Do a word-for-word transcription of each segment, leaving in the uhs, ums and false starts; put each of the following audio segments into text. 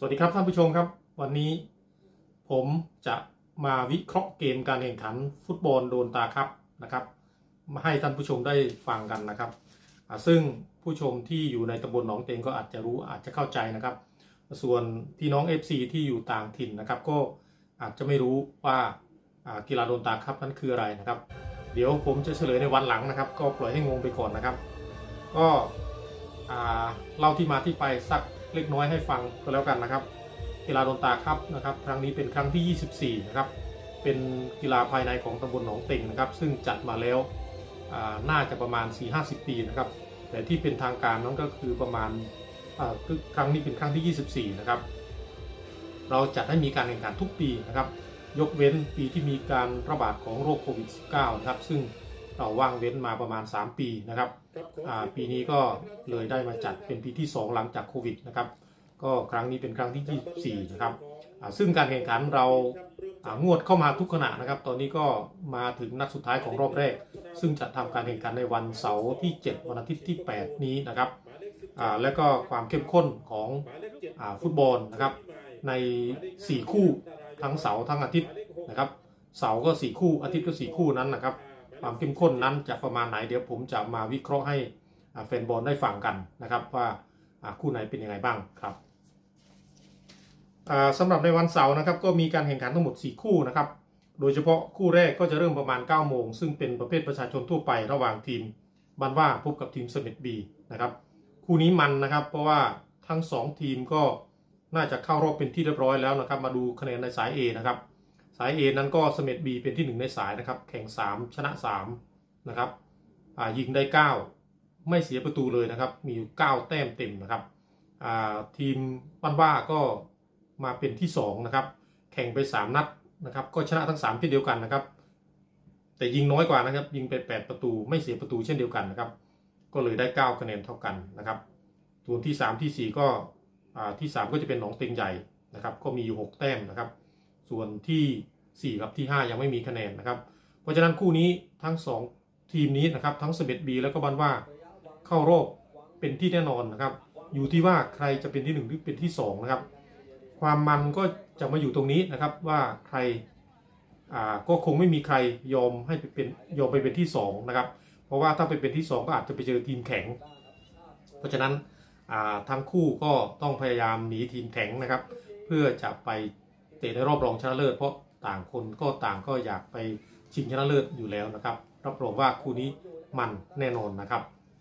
วัสดีครับท่านผู้ชมครับวันนี้ผมจะมาวิเคราะห์เกมการแข่งขันฟุตบอลโดนตาครับนะครับมาให้ท่านผู้ชมได้ฟังกันนะครับซึ่งผู้ชมที่อยู่ในตำบลหนองเตงก็อาจจะรู้อาจจะเข้าใจนะครับส่วนพี่น้อง เอฟ ซี ที่อยู่ต่างถิ่นนะครับก็อาจจะไม่รู้ว่ากีฬาโดนตาครับนั้นคืออะไรนะครับเดี๋ยวผมจะเฉลยในวันหลังนะครับก็ปล่อยให้งงไปก่อนนะครับก็เล่าที่มาที่ไปสักเล็กน้อยให้ฟังก็แล้วกันนะครับกีฬาโดนตาครับนะครับครั้งนี้เป็นครั้งที่ยี่สิบสี่นะครับเป็นกีฬาภายในของตำบลหนองเต็งนะครับซึ่งจัดมาแล้วน่าจะประมาณ สี่ห้าสิบ ปีนะครับแต่ที่เป็นทางการนั้นก็คือประมาณครั้งนี้เป็นครั้งที่ยี่สิบสี่นะครับเราจัดให้มีการแข่งขันทุกปีนะครับยกเว้นปีที่มีการระบาดของโรคโควิด สิบเก้า นะครับซึ่งเราว่างเว้นมาประมาณสามปีนะครับปีนี้ก็เลยได้มาจัดเป็นปีที่สองหลังจากโควิดนะครับก็ครั้งนี้เป็นครั้งที่ยี่สิบสี่นะครับซึ่งการแข่งขันเรางวดเข้ามาทุกขณะนะครับตอนนี้ก็มาถึงนัดสุดท้ายของรอบแรกซึ่งจะทำการแข่งขันในวันเสาร์ที่เจ็ดวันอาทิตย์ที่แปดนี้นะครับและก็ความเข้มข้นของฟุตบอลนะครับในสี่คู่ทั้งเสาร์ทั้งอาทิตย์นะครับเสาร์ก็สี่คู่อาทิตย์ก็สี่คู่นั้นนะครับความเข้มข้นนั้นจะประมาณไหนเดี๋ยวผมจะมาวิเคราะห์ให้แฟนบอลได้ฟังกันนะครับว่าคู่ไหนเป็นยังไงบ้างครับสำหรับในวันเสาร์นะครับก็มีการแข่งขันทั้งหมดสี่คู่นะครับโดยเฉพาะคู่แรกก็จะเริ่มประมาณเก้าโมงซึ่งเป็นประเภทประชาชนทั่วไประหว่างทีมบ้านว่าพบกับทีมเสม็ดบีนะครับคู่นี้มันนะครับเพราะว่าทั้งสองทีมก็น่าจะเข้ารอบเป็นที่เรียบร้อยแล้วนะครับมาดูคะแนนในสาย A นะครับสาย A นั้นก็เสม็ดบีเป็นที่หนึ่งในสายนะครับแข่งสามชนะสามนะครับยิงได้เก้าไม่เสียประตูเลยนะครับมีอยู่เก้าแต้มเต็มนะครับทีมบ้านว่าก็มาเป็นที่สองนะครับแข่งไปสามนัดนะครับก็ชนะทั้งสามเช่นเดียวกันนะครับแต่ยิงน้อยกว่านะครับยิงไปแปดประตูไม่เสียประตูเช่นเดียวกันนะครับก็เลยได้เก้าคะแนนเท่ากันนะครับส่วนที่สามที่สี่ก็ที่สามก็จะเป็นหนองเต็งใหญ่นะครับก็มีอยู่หกแต้มนะครับส่วนที่สี่กับที่ห้ายังไม่มีคะแนนนะครับเพราะฉะนั้นคู่นี้ทั้งสองทีมนี้นะครับทั้งเสม็ดบีแล้วก็บ้านว่าเข้ารอบเป็นที่แน่นอนนะครับอยู่ที่ว่าใครจะเป็นที่หนึ่งหรือเป็นที่สองนะครับความมันก็จะมาอยู่ตรงนี้นะครับว่าใครอ่าก็คงไม่มีใครยอมให้ไปเป็นยอมไปเป็นที่สองนะครับเพราะว่าถ้าไปเป็นที่สองก็อาจจะไปเจอทีมแข็งเพราะฉะนั้นอ่าทั้งคู่ก็ต้องพยายามหนีทีมแข็งนะครับเพื่อจะไปเตะในรอบรองชนะเลิศเพราะต่างคนก็ต่างก็อยากไปชิงชนะเลิศอยู่แล้วนะครับรับรองว่าคู่นี้มันแน่นอนนะครับ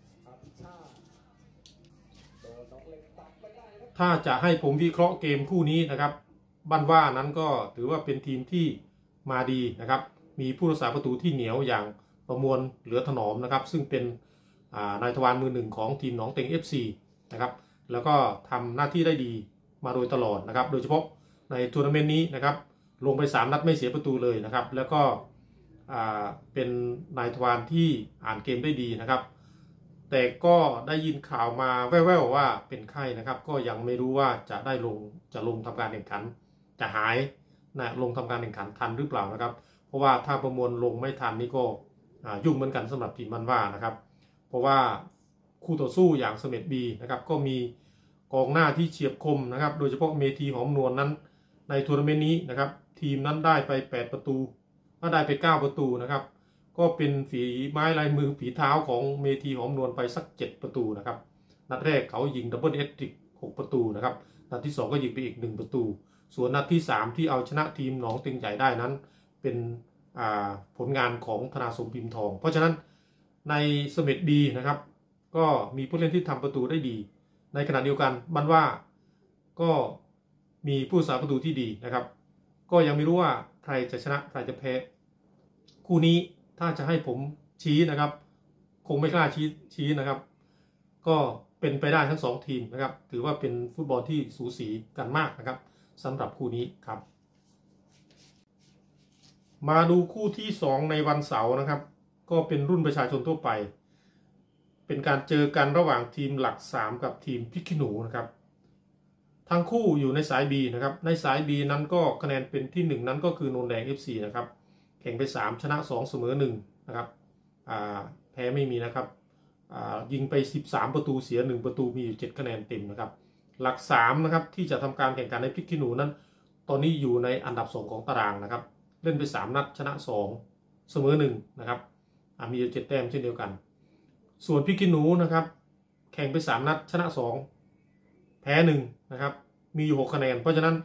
ถ้าจะให้ผมวิเคราะห์เกมคู่นี้นะครับบ้านว่านั้นก็ถือว่าเป็นทีมที่มาดีนะครับมีผู้รักษาประตูที่เหนียวอย่างประมวลเหลือถนอมนะครับซึ่งเป็นนายทวารมือหนึ่งของทีมหนองเต็ง เอฟ ซี นะครับแล้วก็ทำหน้าที่ได้ดีมาโดยตลอดนะครับโดยเฉพาะในทัวร์นาเมนต์นี้นะครับลงไปสามนัดไม่เสียประตูเลยนะครับแล้วก็เป็นนายทวารที่อ่านเกมได้ดีนะครับแต่ก็ได้ยินข่าวมาแว่วๆว่าเป็นไข้นะครับก็ยังไม่รู้ว่าจะได้ลงจะลงทำการแข่งขันจะหายนะลงทำการแข่งขันทันหรือเปล่านะครับเพราะว่าถ้าประมวลลงไม่ทันนี่ก็ยุ่งเหมือนกันสำหรับทีมบ้านว่านะครับเพราะว่าคู่ต่อสู้อย่างเสม็ดบีนะครับก็มีกองหน้าที่เฉียบคมนะครับโดยเฉพาะเมธีหอมนวลนั้นในทัวร์นาเมนต์นี้นะครับทีมนั้นได้ไปแปดประตูก็ได้ไปเก้าประตูนะครับก็เป็นฝีไม้ลายมือฝีเท้าของเมธีหอมนวลไปสักเจ็ดประตูนะครับนัดแรกเขายิงดับเบิลเอตทริกหกประตูนะครับนัดที่สองก็ยิงไปอีกหนึ่งประตูส่วนนัดที่สามที่เอาชนะทีมหนองเต็งใหญ่ได้นั้นเป็นผลงานของธนาสมพิมพ์ทองเพราะฉะนั้นในเสม็ดบีนะครับก็มีผู้เล่นที่ทำประตูได้ดีในขณะเดียวกันบ้านว่าก็มีผู้รักษาประตูที่ดีนะครับก็ยังไม่รู้ว่าใครจะชนะใครจะแพ้คู่นี้ถ้าจะให้ผมชี้นะครับคงไม่กล้าชี้ชี้นะครับก็เป็นไปได้ทั้งสองทีมนะครับถือว่าเป็นฟุตบอลที่สูสีกันมากนะครับสำหรับคู่นี้ครับมาดูคู่ที่สองในวันเสาร์นะครับก็เป็นรุ่นประชาชนทั่วไปเป็นการเจอกันระหว่างทีมหลักสามกับทีมพริกขี้หนูนะครับทั้งคู่อยู่ในสาย B นะครับในสาย B นั้นก็คะแนนเป็นที่หนึ่งนั้นก็คือโนนแดง เอฟ ซี นะครับแข่งไปสามชนะสองเสมอหนึ่งนะครับแพ้ไม่มีนะครับยิงไปสิบสามประตูเสียหนึ่งประตูมีอยู่เจ็ดคะแนนเต็มนะครับหลักสามนะครับที่จะทำการแข่งขันในพริกขี้หนูนั้นตอนนี้อยู่ในอันดับสองของตารางนะครับเล่นไปสามนัดชนะสองเสมอหนึ่งนะครับมีเจ็ดแต้มเช่นเดียวกันส่วนพริกขี้หนูนะครับแข่งไปสามนัดชนะสองแพ้หนึ่งนะครับมีอยู่หกคะแนนเพราะฉะนั้น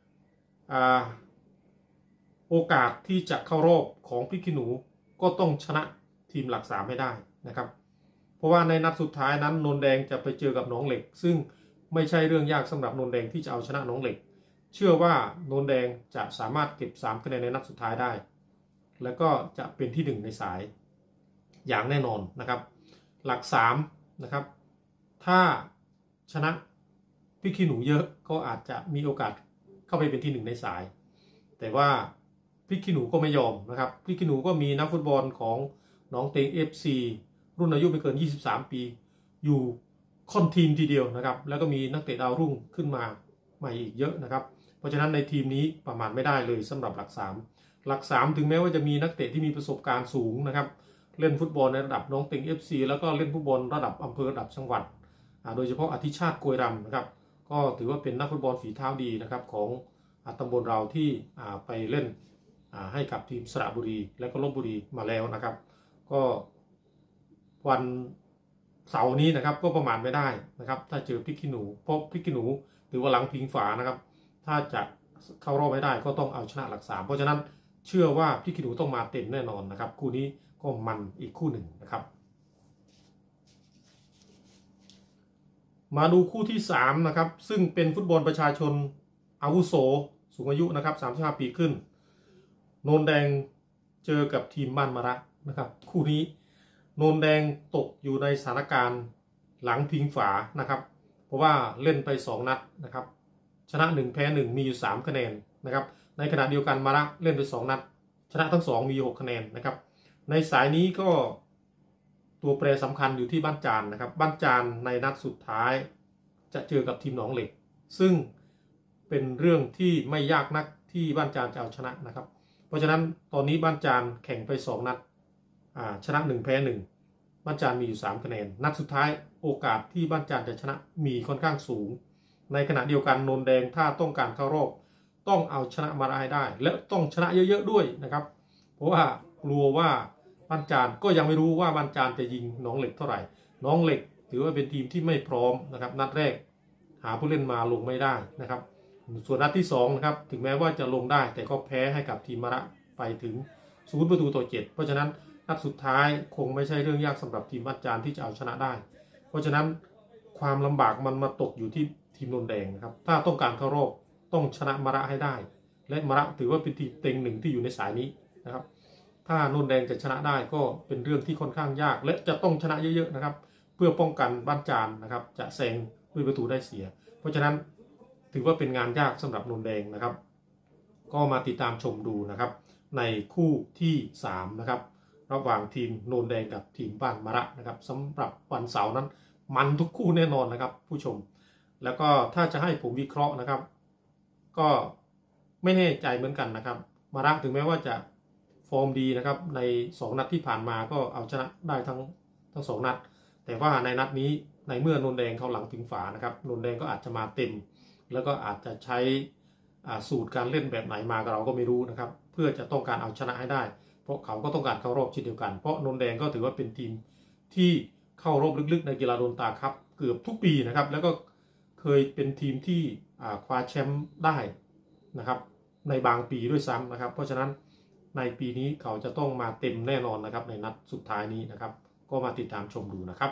โอกาสที่จะเข้ารอบของพริกขี้หนูก็ต้องชนะทีมหลักสามให้ได้นะครับเพราะว่าในนัดสุดท้ายนั้นนนแดงจะไปเจอกับหนองเหล็กซึ่งไม่ใช่เรื่องยากสำหรับนนแดงที่จะเอาชนะหนองเหล็กเชื่อว่านนแดงจะสามารถเก็บสามคะแนนในนัดสุดท้ายได้แล้วก็จะเป็นที่หนึ่งในสายอย่างแน่นอนนะครับหลักสามนะครับถ้าชนะพริกขี้หนูเยอะก็อาจจะมีโอกาสเข้าไปเป็นที่หนึ่งในสายแต่ว่าพริกขี้หนูก็ไม่ยอมนะครับพริกขี้หนูก็มีนักฟุตบอลของหนองเต็ง เอฟ ซี รุ่นอายุไม่เกินยี่สิบสามปีอยู่ค่อนทีมทีเดียวนะครับแล้วก็มีนักเตะดาวรุ่งขึ้นมาใหม่อีกเยอะนะครับเพราะฉะนั้นในทีมนี้ประมาทไม่ได้เลยสำหรับหลักสามหลักสามถึงแม้ว่าจะมีนักเตะที่มีประสบการณ์สูงนะครับเล่นฟุตบอลในระดับหนองเต็ง เอฟ ซี แล้วก็เล่นฟุตบอลระดับอำเภอระดับจังหวัดโดยเฉพาะอธิชาติกวยรำนะครับก็ถือว่าเป็นนักฟุตบอลฝีเท้าดีนะครับของตำบลเราที่ไปเล่นให้กับทีมสระบุรีและก็ลพบุรีมาแล้วนะครับก็วันเสาร์นี้นะครับก็ประมาณไม่ได้นะครับถ้าเจอพริกขี้หนูเพราะพริกขี้หนูถือว่าหลังพิงฝานะครับถ้าจะเข้ารอบไม่ได้ก็ต้องเอาชนะหลักสามเพราะฉะนั้นเชื่อว่าพริกขี้หนูต้องมาเต็มแน่นอนนะครับคู่นี้ก็มันอีกคู่หนึ่งนะครับมาดูคู่ที่สามนะครับซึ่งเป็นฟุตบอลประชาชนอาวุโสสูงอายุนะครับสามสิบห้าปีขึ้นโนนแดงเจอกับทีมบ้านมะระนะครับคู่นี้โนนแดงตกอยู่ในสถานการณ์หลังพิงฝานะครับเพราะว่าเล่นไปสองนัดนะครับชนะหนึ่งแพ้หนึ่งมีอยู่สามคะแนนนะครับในขณะเดียวกันมะระเล่นไปสองนัดชนะทั้งสองมีหกคะแนนนะครับในสายนี้ก็ตัวแปรสำคัญอยู่ที่บ้านจานนะครับบ้านจานในนัดสุดท้ายจะเจอกับทีมหนองเหล็กซึ่งเป็นเรื่องที่ไม่ยากนักที่บ้านจานจะเอาชนะนะครับเพราะฉะนั้นตอนนี้บ้านจานแข่งไปสองนัดชนะหนึ่งแพ้หนึ่งบ้านจานมีอยู่สามคะแนนนัดสุดท้ายโอกาสที่บ้านจานจะชนะมีค่อนข้างสูงในขณะเดียวกันโนนแดงถ้าต้องการเข้ารอบต้องเอาชนะมาได้ได้และต้องชนะเยอะๆด้วยนะครับเพราะว่ากลัวว่าบ้านจานก็ยังไม่รู้ว่าบ้านจานจะยิงหนองเหล็กเท่าไหร่หนองเหล็กถือว่าเป็นทีมที่ไม่พร้อมนะครับนัดแรกหาผู้เล่นมาลงไม่ได้นะครับส่วนนัดที่สองนะครับถึงแม้ว่าจะลงได้แต่ก็แพ้ให้กับทีมมะระไปถึงศูนย์ประตูต่อเจ็ดเพราะฉะนั้นนัดสุดท้ายคงไม่ใช่เรื่องยากสำหรับทีมบ้านจานที่จะเอาชนะได้เพราะฉะนั้นความลำบากมันมาตกอยู่ที่ทีมโนนแดงนะครับถ้าต้องการเข้ารอบต้องชนะมะระให้ได้และมะระถือว่าเป็นทีมเต็งหนึ่งที่อยู่ในสายนี้นะครับถ้าโนนแดงจะชนะได้ก็เป็นเรื่องที่ค่อนข้างยากและจะต้องชนะเยอะๆนะครับเพื่อป้องกันบ้านจานนะครับจะแซงด้วยประตูได้เสียเพราะฉะนั้นถือว่าเป็นงานยากสำหรับโนนแดงนะครับก็มาติดตามชมดูนะครับในคู่ที่สามนะครับระหว่างทีมโนนแดงกับทีมบ้านมะระนะครับสำหรับวันเสาร์นั้นมันทุกคู่แน่นอนนะครับผู้ชมแล้วก็ถ้าจะให้ผมวิเคราะห์นะครับก็ไม่แน่ใจเหมือนกันนะครับมะระถึงแม้ว่าจะฟอร์มดีนะครับในสองนัดที่ผ่านมาก็เอาชนะได้ทั้งทั้งสองนัดแต่ว่าในนัดนี้ในเมื่อโนนแดงเขาหลังพิงฝานะครับโนนแดงก็อาจจะมาเต็มแล้วก็อาจจะใช้สูตรการเล่นแบบไหนมาเราก็ไม่รู้นะครับเพื่อจะต้องการเอาชนะให้ได้เพราะเขาก็ต้องการเข้ารอบเช่นเดียวกันเพราะโนนแดงก็ถือว่าเป็นทีมที่เข้ารอบลึกๆในกีฬาโดนตาครับเกือบทุกปีนะครับแล้วก็เคยเป็นทีมที่คว้าแชมป์ได้นะครับในบางปีด้วยซ้ำนะครับเพราะฉะนั้นในปีนี้เขาจะต้องมาเต็มแน่นอนนะครับในนัดสุดท้ายนี้นะครับก็มาติดตามชมดูนะครับ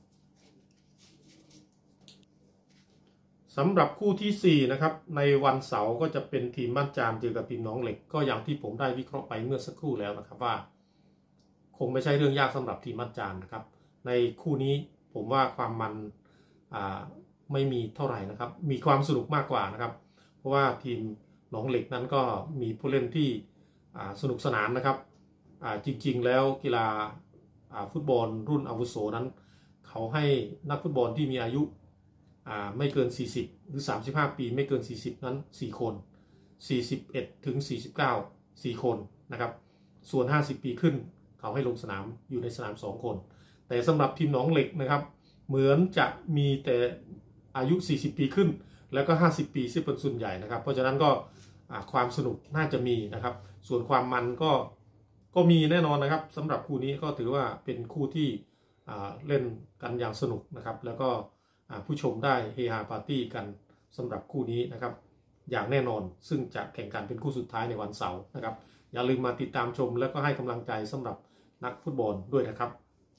สำหรับคู่ที่สี่นะครับในวันเสาร์ก็จะเป็นทีมบ้านจานเจอกับทีมหนองเหล็กก็อย่างที่ผมได้วิเคราะห์ไปเมื่อสักครู่แล้วนะครับว่าคงไม่ใช่เรื่องยากสำหรับทีมบ้านจานนะครับในคู่นี้ผมว่าความมันไม่มีเท่าไหร่นะครับมีความสนุกมากกว่านะครับเพราะว่าทีมหนองเหล็กนั้นก็มีผู้เล่นที่สนุกสนานนะครับจริงๆแล้วกีฬาฟุตบอลรุ่นอาวุโสนั้นเขาให้นักฟุตบอลที่มีอายุไม่เกินสี่สิบหรือสามสิบห้าปีไม่เกินสี่สิบนั้นสี่คนสี่สิบเอ็ดถึงสี่สิบเก้า สี่คนนะครับส่วนห้าสิบปีขึ้นเขาให้ลงสนามอยู่ในสนามสองคนแต่สำหรับทีมหนองเหล็กนะครับเหมือนจะมีแต่อายุสี่สิบปีขึ้นแล้วก็ห้าสิบปีซึ่งเป็นส่วนใหญ่นะครับเพราะฉะนั้นก็ความสนุกน่าจะมีนะครับส่วนความมันก็ก็มีแน่นอนนะครับสำหรับคู่นี้ก็ถือว่าเป็นคู่ที่เล่นกันอย่างสนุกนะครับแล้วก็ผู้ชมได้เฮฮาปาร์ตี้กันสำหรับคู่นี้นะครับอย่างแน่นอนซึ่งจะแข่งกันเป็นคู่สุดท้ายในวันเสาร์นะครับอย่าลืมมาติดตามชมแล้วก็ให้กำลังใจสำหรับนักฟุตบอลด้วยนะครับ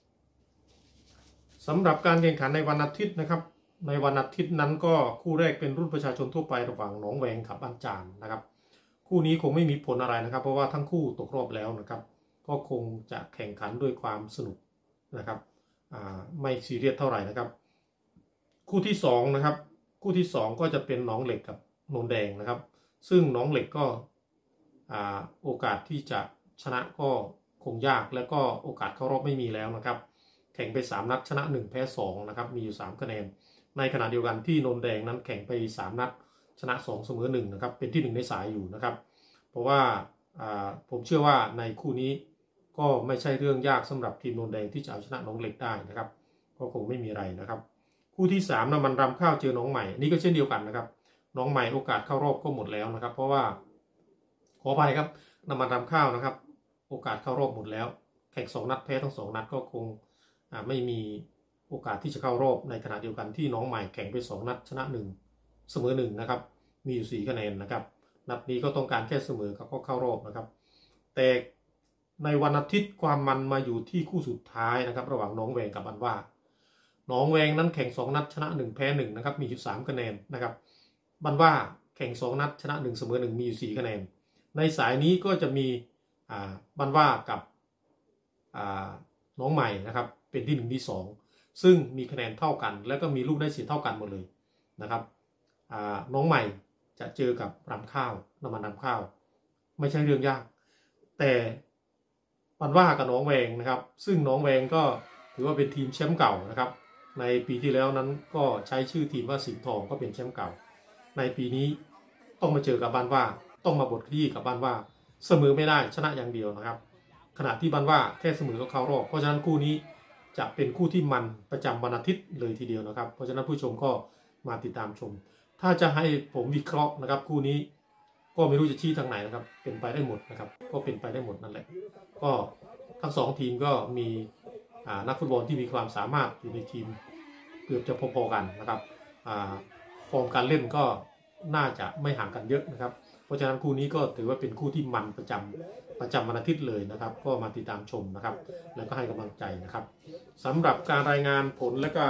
สำหรับการแข่งขันในวันอาทิตย์นะครับในวันอาทิตย์นั้นก็คู่แรกเป็นรุ่นประชาชนทั่วไประหว่างหนองแวงกับบ้านจานนะครับคู่นี้คงไม่มีผลอะไรนะครับเพราะว่าทั้งคู่ตกรอบแล้วนะครับก็คงจะแข่งขันด้วยความสนุกนะครับไม่ซีเรียสเท่าไหร่นะครับคู่ที่สองนะครับคู่ที่สองก็จะเป็นหนองเหล็กกับโนนแดงนะครับซึ่งหนองเหล็กก็โอกาสที่จะชนะก็คงยากและก็โอกาสเข้ารอบไม่มีแล้วนะครับแข่งไปสามนัดชนะหนึ่งแพ้สองนะครับมีอยู่สามคะแนนในขณะเดียวกันที่โนนแดงนั้นแข่งไปสามนัดชนะสองเสมอหนึ่งนะครับเป็นที่หนึ่งในสายอยู่นะครับเพราะว่าผมเชื่อว่าในคู่นี้ก็ไม่ใช่เรื่องยากสำหรับทีมโนนแดงที่จะเอาชนะหนองเหล็กได้นะครับก็คงไม่มีอะไรนะครับคู่ที่สามน้ำมันรำข้าวเจอหนองใหม่นี่ก็เช่นเดียวกันนะครับหนองใหม่โอกาสเข้ารอบก็หมดแล้วนะครับเพราะว่าขออภัยครับน้ำมันรำข้าวนะครับโอกาสเข้ารอบหมดแล้วแข่งสองนัดแพ้ทั้งสองนัดก็คงไม่มีโอกาสที่จะเข้ารอบในขณะเดียวกันที่น้องใหม่แข่งไปสองนัดชนะหนึ่งเสมอหนึ่งนะครับมีอยู่สี่คะแนนนะครับนัดนี้ก็ต้องการแค่เสมอก็เข้ารอบนะครับแต่ในวันอาทิตย์ความมันมาอยู่ที่คู่สุดท้ายนะครับระหว่างน้องแวงกับบ้านว่าน้องแวงนั้นแข่งสองนัดชนะหนึ่งแพ้หนึ่งนะครับมีอยู่สามคะแนนนะครับบ้านว่าแข่งสองนัดชนะหนึ่งเสมอหนึ่งมีอยู่สี่คะแนนในสายนี้ก็จะมีบ้านว่ากับน้องใหม่นะครับเป็นที่หนึ่งที่สองซึ่งมีคะแนนเท่ากันแล้วก็มีลูกได้เสียเท่ากันหมดเลยนะครับน้องใหม่จะเจอกับรำข้าวน้ำมันรำข้าวไม่ใช่เรื่องยากแต่บ้านว่ากับน้องแวงนะครับซึ่งน้องแวงก็ถือว่าเป็นทีมแชมป์เก่านะครับในปีที่แล้วนั้นก็ใช้ชื่อทีมว่าสิงห์ทองก็เป็นแชมป์เก่าในปีนี้ต้องมาเจอกับบ้านว่าต้องมาบทขยี้กับบ้านว่าเสมอไม่ได้ชนะอย่างเดียวนะครับขณะที่บ้านว่าแค่เสมอก็เข้ารอบเพราะฉะนั้นคู่นี้จะเป็นคู่ที่มันประจำวันอาทิตย์เลยทีเดียวนะครับเพราะฉะนั้นผู้ชมก็มาติดตามชมถ้าจะให้ผมวิเคราะห์นะครับคู่นี้ก็ไม่รู้จะชี้ทางไหนนะครับเป็นไปได้หมดนะครับก็เป็นไปได้หมดนั่นแหละก็ทั้งสองทีมก็มีนักฟุตบอลที่มีความสามารถอยู่ในทีมเกือบจะพอๆกันนะครับฟอร์มการเล่นก็น่าจะไม่ห่างกันเยอะนะครับเพราะฉะนั้นคู่นี้ก็ถือว่าเป็นคู่ที่มันประจำประจำวันอาทิตย์เลยนะครับก็มาติดตามชมนะครับแล้วก็ให้กำลังใจนะครับสำหรับการรายงานผลและก็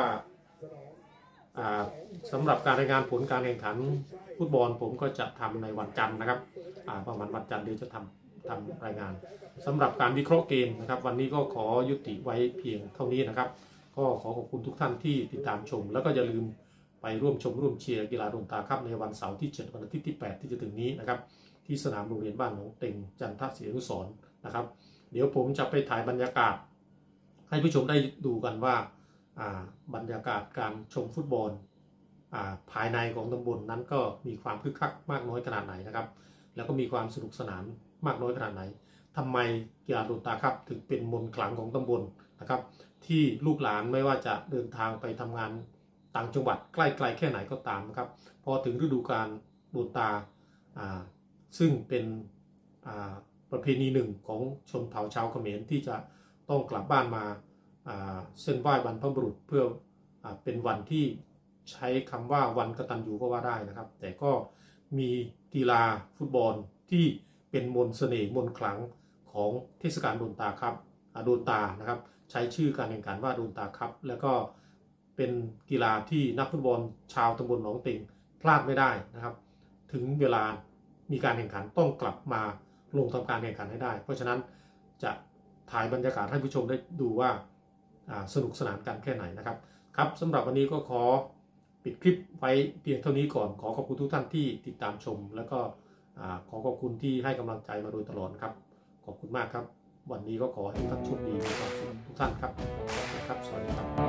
สำหรับการรายงานผลการแข่งขันฟุตบอลผมก็จะทำในวันจันทร์นะครับประมาณวันจันทร์เดี๋ยวจะทำทำรายงานสำหรับการวิเคราะห์เกมนะครับวันนี้ก็ขอยุติไว้เพียงเท่านี้นะครับก็ขอขอบคุณทุกท่านที่ติดตามชมแล้วก็อย่าลืมไปร่วมชมร่วมเชียร์กีฬาดวงตาครับในวันเสาร์ที่เจ็ดวันอาทิตย์ที่แปดที่จะถึงนี้นะครับที่สนามโรงเรียนบ้านหนองเต็งจันทศรีอนุสรณ์นะครับเดี๋ยวผมจะไปถ่ายบรรยากาศให้ผู้ชมได้ดูกันว่าบรรยากาศการชมฟุตบอลภายในของตำบลนั้นก็มีความคึกคักมากน้อยขนาดไหนนะครับแล้วก็มีความสนุกสนานมากน้อยขนาดไหนทำไมกีฬาดวงตาครับถึงเป็นมนต์ขลังของตำบลนะครับที่ลูกหลานไม่ว่าจะเดินทางไปทำงานต่างจังหวัดใกล้ๆแค่ไหนก็ตามนะครับพอถึงฤดูกาลดวงตาซึ่งเป็นประเพณีหนึ่งของชนเผ่าชาวเขมรที่จะต้องกลับบ้านมาเส้นไหว้บรรพบุรุษเพื่อเป็นวันที่ใช้คำว่าวันกตัญญูก็ว่าได้นะครับแต่ก็มีกีฬาฟุตบอลที่เป็นมนต์เสน่ห์มนต์ขลังของเทศกาลดวงตาครับดวงตานะครับใช้ชื่อการแข่งขันว่าดวงตาครับแล้วก็เป็นกีฬาที่นักฟุตบอลชาวตำบลหนองเต็งพลาดไม่ได้นะครับถึงเวลามีการแข่งขันต้องกลับมาลงทำการแข่งขันให้ได้เพราะฉะนั้นจะถ่ายบรรยากาศให้ผู้ชมได้ดูว่าสนุกสนานกันแค่ไหนนะครับครับสำหรับวันนี้ก็ขอปิดคลิปไว้เพียงเท่านี้ก่อนขอขอบคุณทุกท่านที่ติดตามชมแล้วก็ขอขอบคุณที่ให้กำลังใจมาโดยตลอดครับขอบคุณมากครับวันนี้ก็ขอให้ทุกท่านโชคดีมีความสุขทุกท่านครับครับสวัสดีครับ